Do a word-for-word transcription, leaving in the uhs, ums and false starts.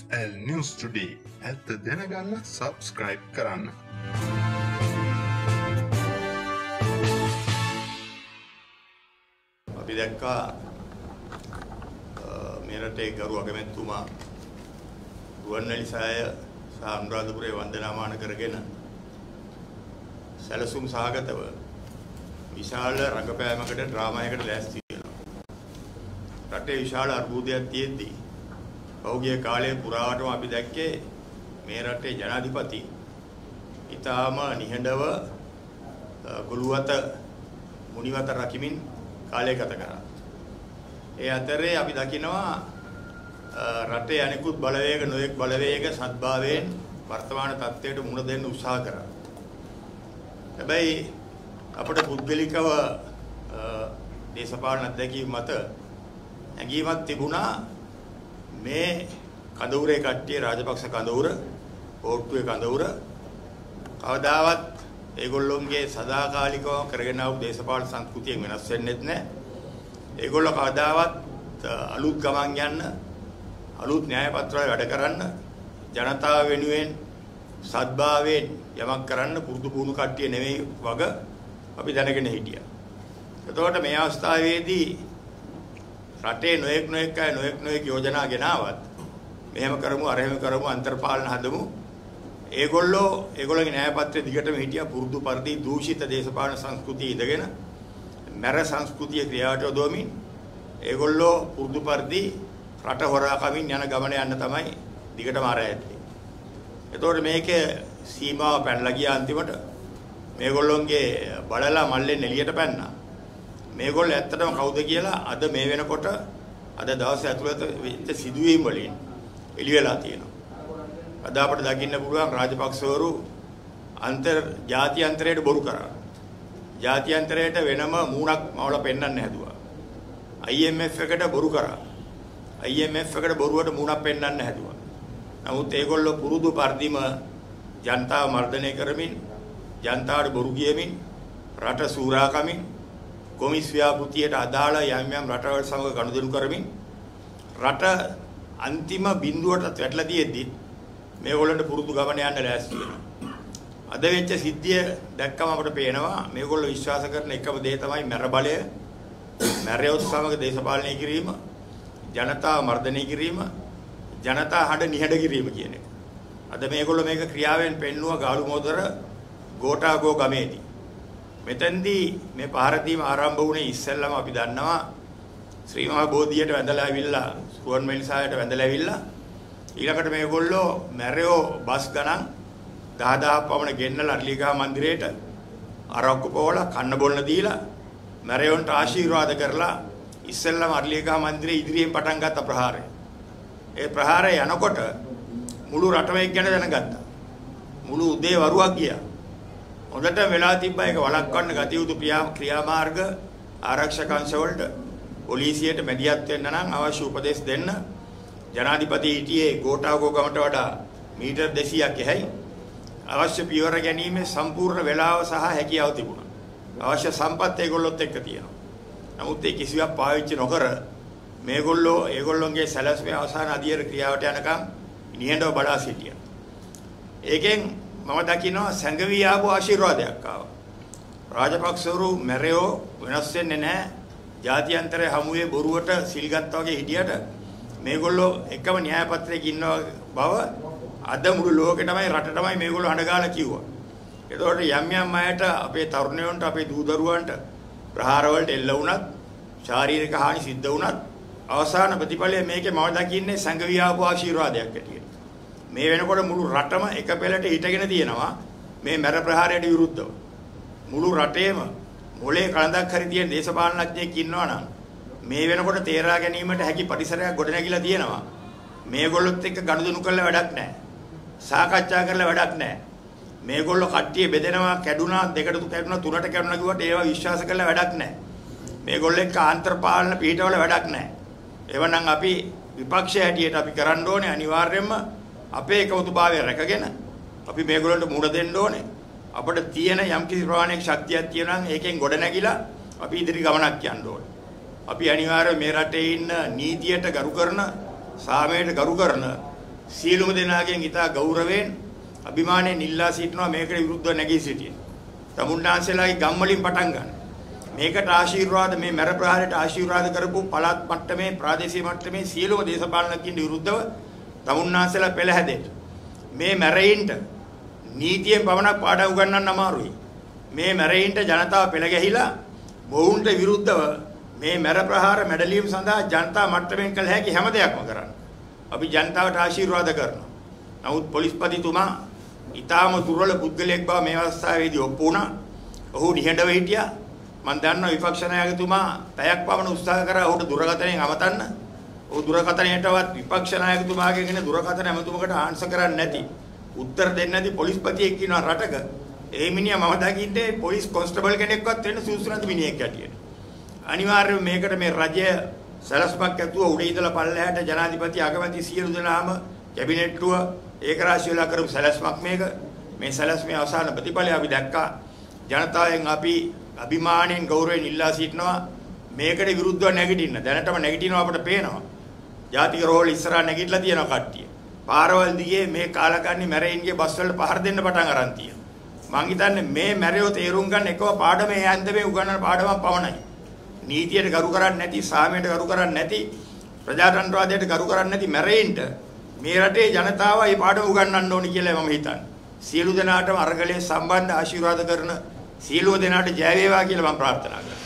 L News Today ඇත්ත දැනගන්න subscribe කරන්න. අපි දැක්කා මේ රටේ ගරු අගමැතිතුමා රුවන්වැලි සෑය සහ අනුරාධපුරයේ වන්දනාමාන කරගෙන සැලසුම් සහගතව විශාල රංගපෑමකට ඩ්‍රාමායකට ලෑස්ති වෙනවා. රටේ විශාල අර්බුදයක් තියෙද්දී පහුගිය කාලයේ පුරාවටම අපි දැක්කේ මේ රටේ ජනාධිපති ඊටාම නිහඬව ගුළුවත මුනිවත රකිමින් කාලය ගත කරා. ඒ අතරේ අපි දකිනවා රටේ අනිකුත් බලවේග නොයෙක් බලවේග සත්භාවයෙන් වර්තමාන තත්ත්වයට මුහුණ දෙන්න උත්සාහ කරා. හැබැයි අපට පුද්ගලිකව දේශපාලන අත්දැකීම් මත හැඟීමක් තිබුණා මේ කඳවුරේ කට්ටිය රාජපක්ෂ කඳවුර ඕට්ටුවේ කඳවුර කවදාවත් ඒගොල්ලොන්ගේ සදාකාලිකව කරගෙන ආපු දේශපාලන සංස්කෘතියෙන් වෙනස් වෙන්නේ නැහැ. ඒගොල්ලෝ කවදාවත් අලුත් ගමන් යන්න අලුත් න්‍යාය පත්‍රවල වැඩ කරන්න ජනතාව වෙනුවෙන් සත්භාවයෙන් යමක් කරන්න පුරුදු පුහුණු කට්ටිය නෙවෙයි වග අපි දැනගෙන හිටියා. එතකොට මේ අවස්ථාවේදී රටේ නොයෙක් නොයෙක් අය නොයෙක් නොයෙක් යෝජනා ගෙනාවත් මෙහෙම කරමු අර එහෙම කරමු අන්තර්පාලන හදමු. ඒගොල්ලෝ ඒගොල්ලෝගේ න්‍යාය පත්‍රයේ දිගටම හිටියා පුරුදු පරිදි දූෂිත දේශපාලන සංස්කෘතිය ඉඳගෙන මැර සංස්කෘතිය ක්‍රියාවට යොදවමින් ඒගොල්ලෝ පුරුදු පරිදි රට හොරා කමින් යන ගමන යන්න තමයි දිගටම ආර ඇත්තේ. එතකොට මේකේ සීමාව පැනලා ගියා අන්තිමට මේගොල්ලොන්ගේ බලලා මල්ලෙන් එළියට පැන්නා. මේගොල්ලෝ ඇත්තටම කවුද කියලා අද මේ වෙනකොට අද දවසේ ඇතුළත වෙච්ච සිදුවීම් වලින් එළි වෙලා තියෙනවා. අද අපිට දකින්න පුළුවන් රාජපක්ෂවරු අන්තර් ජාත්‍යන්තරයට බොරු කරා. ජාත්‍යන්තරයට වෙනම මූණක් මවලා පෙන්වන්න හැදුවා. I M F එකට බොරු කරා. I M F එකට බොරුවට මූණක් පෙන්වන්න හැදුවා. නමුත් ඒගොල්ලෝ පුරුදු පරිදිම ජනතාව මර්ධනය කරමින් ජනතාවට බොරු කියමින් රට සූරා කමින් කොමිස් ව්‍යාපෘතියට අදාළ යම් යම් රටවල් සමග ගනුදෙනු කරමින් රට අන්තිම බිඳුවටත් වැටලා තියෙද්දි මේගොල්ලන්ට පුරුදු ගමන යන්න ලෑස්ති වෙනවා. අද වෙච්ච සිද්ධිය දැක්කම අපිට පේනවා මේගොල්ලෝ විශ්වාස කරන එකම දේ තමයි මැර බලය, මැරයොත් සමග දේශපාලනය කිරීම, ජනතාව මර්ධනය කිරීම, ජනතා හඬ නිහඬ කිරීම කියන එක. අද මේගොල්ලෝ මේක ක්‍රියාවෙන් පෙන්නුවා ගාලු මොදර ගෝඨාගෝ ගමේදී. මෙතෙන්දී මේ පහර දීම ආරම්භ වුණේ ඉස්සෙල්ලම අපි දන්නවා ශ්‍රී මහා බෝධියට වැඳලා ඇවිල්ලා රුවන්වැලි සෑයට වැඳලා ඇවිල්ලා ඊළඟට මේගොල්ලෝ මැරයෝ බස් ගණන් දහ දහක් පමණ ගෙන්නලා අටලිගහ මන්දිරයට අරක්කු පොවලා කන්න බොන්න දීලා මැරයොන්ට ආශිර්වාද කරලා ඉස්සෙල්ලම අටලිගහ මන්දිරයේ ඉදිරියෙන් පටන් ගත්ත ප්‍රහාරය. ඒ ප්‍රහාරය යනකොට මුළු රටම එක් ගැන දැනගත්තා. මුළු උදේ වරුවක් ගියා. හොඳට වෙලා තිබ්බා ඒක වළක්වන්න ගත යුතු ක්‍රියාමාර්ග ආරක්ෂක අංශ වලට පොලිසියට මැදිහත් වෙන්න නම් අවශ්‍ය උපදෙස් දෙන්න ජනාධිපති හිටියේ ගෝඨාගෝ ගමට වඩා මීටර් දෙසීයක් එහයි. අවශ්‍ය පියවර ගැනීමේ සම්පූර්ණ වේලාව සහ හැකියාව තිබුණා. අවශ්‍ය සම්පත් ඒගොල්ලොත් එක්ක තියෙනවා. නමුත් ඒ කිසිවක් පාවිච්චි නොකර මේගොල්ලෝ ඒගොල්ලොන්ගේ සැලැස්මේ අවසාන අධියර ක්‍රියාවට යනකම් නිහඬව බලා සිටියා. ඒකෙන් මම දකිනවා සංගවී ආපු ආශිර්වාදයක් ආවා. රාජපක්ෂවරු මැරයෝ වෙනස් වෙන්නේ නැහැ. ජාත්‍යන්තරයේ හමුවේ බොරුවට සිල් ගත්තා වගේ හිටියට මේගොල්ලෝ එකම න්‍යාය පත්‍රයක ඉන්නවා බව අද මුළු ලෝකෙටමයි රටටමයි මේගොල්ලෝ හඬ ගාලා කිව්වා. ඒතකොට යම් යම් අයට අපේ තරුණයන්ට අපේ දූ දරුවන්ට ප්‍රහාර වලට එල්ල වුණත් ශාරීරික හානි සිද්ධ වුණත් අවසාන ප්‍රතිඵලය මේකේ මම දකින්නේ සංගවී ආපු ආශිර්වාදයක් ඇටියෙ. මේ වෙනකොට මුළු රටම එක පෙළට හිටගෙන තියෙනවා මේ මැර ප්‍රහාරයට විරුද්ධව. මුළු රටේම මොලේ කලඳක් හරි තියෙන දේශපාලනඥයෙක් ඉන්නවා නම් මේ වෙනකොට තේරා ගැනීමට හැකි පරිසරයක් ගොඩනැගිලා තියෙනවා. මේගොල්ලොත් එක්ක ගනුදෙනු කරලා වැඩක් නැහැ. සාකච්ඡා කරලා වැඩක් නැහැ. මේගොල්ලෝ කට්ටිය බෙදෙනවා, කැඩුනා, දෙකට කැඩුනා, තුනට කැඩුනා කිව්වට ඒවා විශ්වාස කරලා වැඩක් නැහැ. මේගොල්ලෝ එක්ක ආන්තර්පාලන පිටවල වැඩක් නැහැ. එවනම් අපි විපක්ෂය හැටියට අපි කරන්න ඕනේ අනිවාර්යයෙන්ම අපේ එකමුතුභාවය රැකගෙන අපි මේගොල්ලන්ට මුහුණ දෙන්න ඕනේ. අපිට තියෙන යම්කිසි ප්‍රමාණයක ශක්තියක් තියෙනවා නම් ඒකෙන් ගොඩ නැගිලා අපි ඉදිරි ගමනක් යන්න ඕනේ. අපි අනිවාර්යයෙන් මේ රටේ ඉන්න නීතියට ගරු කරන, සාමයට ගරු කරන සියලුම දෙනාගෙන් ඉතා ගෞරවයෙන් අභිමානයෙන් ඉල්ලා සිටිනවා මේකට විරුද්ධව නැගී සිටින්න. තමුන්නාන්සේලාගේ ගම් වලින් පටන් ගන්න. මේකට ආශිර්වාද මේ මැර ප්‍රහාරයට ආශිර්වාද කරපු පළාත් මට්ටමේ ප්‍රාදේශීය මට්ටමේ සියලුම දේශපාලනඥයින් විරුද්ධව තමුන්නාන්සේලා පෙළ හැදෙන්න. මේ මැරෙයින්ට නීතියෙන් පමණක් පාඩම් උගන්වන්න අමාරුයි. මේ මැරෙයින්ට ජනතාව පෙළ ගැහිලා මොවුන්ට විරුද්ධව මේ මැර ප්‍රහාර මැඩලීම සඳහා ජනතා මට්ටමින් කළ හැකි හැම දෙයක්ම කරන්න. අපි ජනතාවට ආශිර්වාද කරනවා. නමුත් පොලිස්පතිතුමා ඊටාම දුර්වල පුද්ගලයෙක් බව මේ අවස්ථාවේදී ඔප්පු වුණා. ඔහු නිහඬව හිටියා. මම දන්නවා විපක්ෂ නායකතුමා පැයක් පමණ උත්සාහ කරා ඔහුට දුරකථනයෙන් අමතන්න. ඔහු දුරකථනයටවත් විපක්ෂ නායකතුමාගෙන් දුරකථන ඇමතුමකට ආන්සර් කරන්නේ නැති. උත්තර දෙන්නේ නැති පොලිස්පතියෙක් ඉන්නවා රටක. ඒ මිනිහා මම දකින්නේ පොලිස් කොන්ස්ටබල් කෙනෙක්වත් වෙන්න සුදුසු නැති මිනිහෙක් හැටියට. අනිවාර්යයෙන් මේකට මේ රජය සලස්මක් ඇතුව උඩ ඉඳලා පල්ලෙහාට ජනාධිපති අගමැති සියලු දෙනාම කැබිනට්ටුව ඒකරාශී වෙලා කරපු සලස්මක් මේක. මේ සලස්මේ අවසාන ප්‍රතිඵලය අපි දැක්කා. ජනතාවෙන් අපි අභිමාණයෙන් ගෞරවයෙන් ඉල්ලා සිටිනවා මේකට විරුද්ධව නැගිටින්න. දැනටම නැගිටිනවා අපට පේනවා. ජාතික රෝහල ඉස්සරහා නැගිටලා තියෙනවා කට්ටිය. පාරවල් දිගේ මේ කාලකන්ණි මැරෙයින්ගේ බස් වලට පහර දෙන්න පටන් අරන් තියෙනවා. මං හිතන්නේ මේ මැරයෝ තේරුම් ගන්න එකම පාඩම ඒ අන්දමේ උගන්වන පාඩමක් පවණයි. නීතියට ගරු කරන්නේ නැති, සාමයට ගරු කරන්නේ නැති, ප්‍රජාතන්ත්‍රවාදයට ගරු කරන්නේ නැති මැරෙයින්ට මේ රටේ ජනතාව මේ පාඩම උගන්වන්න ඕනි කියලා මම හිතන්නේ. සියලු දෙනාටම අරගලයේ සම්බන්ධ ආශිර්වාද කරන සියලු දෙනාට ජය වේවා කියලා මම ප්‍රාර්ථනා කරනවා.